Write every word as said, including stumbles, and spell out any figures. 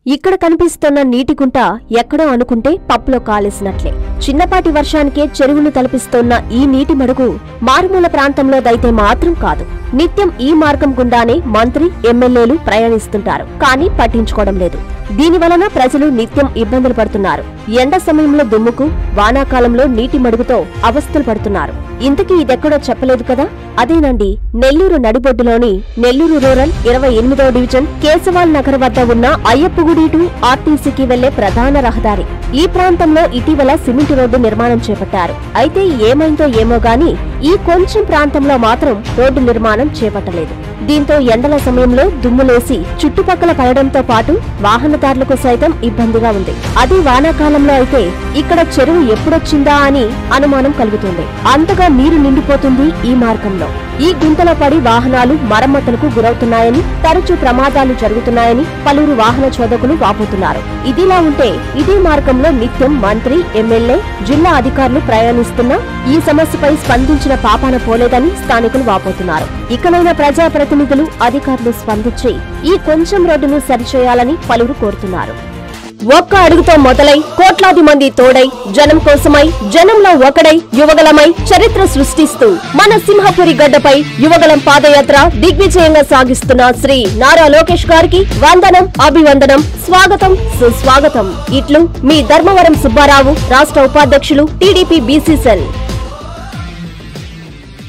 ఇక్కడ కనిపిస్తున్న నీటి గుంట ఎక్కడో అనుకుంటే పప్పులో కాలేసినట్లే. చిన్నపాటి వర్షానికే చెరువులు తలపిస్తోన్న ఈ నీటి మడుగు మారుమూల ప్రాంతంలో దైతే మాత్రం కాదు. నిత్యం ఈ మార్గం గుండానే మంత్రి, ఎమ్మెల్యేలు ప్రయాణిస్తుంటారు. కానీ పట్టించుకోవడం లేదు. దీని వలన ప్రజలు నిత్యం ఇబ్బందులు పడుతున్నారు. ఎండ సమయంలో దుమ్ముకు, వానాకాలంలో నీటి మడుగుతో అవస్థలు పడుతున్నారు. ఇంతకీ ఇదెక్కడో చెప్పలేదు కదా? అదేనండి, నెల్లూరు నడిబొడ్డులోని నెల్లూరు రూరల్ ఇరవై ఎనిమిదో డివిజన్ కేశవాల్ నగర్ వద్ద ఉన్న అయ్యప్పగుడి టు ఆర్టీసీకి వెళ్లే ప్రధాన రహదారి. ఈ ప్రాంతంలో ఇటీవల సిమెంట్ రోడ్డు నిర్మాణం చేపట్టారు. అయితే ఏమైందో ఏమో గాని ఈ కొంచెం ప్రాంతంలో మాత్రం రోడ్డు నిర్మాణం చేపట్టలేదు. దీంతో ఎండల సమయంలో దుమ్ములేసి చుట్టుపక్కల పడడంతో పాటు వాహనదారులకు సైతం ఇబ్బందిగా ఉంది. అదే వానాకాలంలో అయితే ఇక్కడ చెరువు ఎప్పుడొచ్చిందా అని అనుమానం కలుగుతుంది. అంతగా నీరు నిండిపోతుంది ఈ మార్గంలో. ఈ గుంతలో పడి వాహనాలు మరమ్మతులకు గురవుతున్నాయని, తరచూ ప్రమాదాలు జరుగుతున్నాయని పలువురు వాహన చోదకులు వాపోతున్నారు. ఇదిలా ఉంటే ఇదే మార్గంలో నిత్యం మంత్రి, ఎమ్మెల్యే, జిల్లా అధికారులు ప్రయాణిస్తున్నా ఈ సమస్యపై స్పందించిన పాపాన పోలేదని స్థానికులు వాపోతున్నారు. ఇకనైనా ప్రజాప్రతినిధులు, అధికారులు స్పందించి ఈ కొంచెం రోడ్డును సరిచేయాలని పలువురు కోరుతున్నారు. ఒక్క అడుగుతో మొదలై కోట్లాది మంది తోడై జనం కోసమై జనంలో ఒకడై యువగలమై చరిత్ర సృష్టిస్తూ మన సింహపురి గడ్డపై యువగలం పాదయాత్ర దిగ్విజయంగా సాగిస్తున్న శ్రీ నారా లోకేష్ గారికి వందనం, అభివందనం, స్వాగతం, సుస్వాగతం. ఇట్లు మీ ధర్మవరం సుబ్బారావు, రాష్ట్ర ఉపాధ్యక్షులు, టీడీపీ బీసీ సెల్.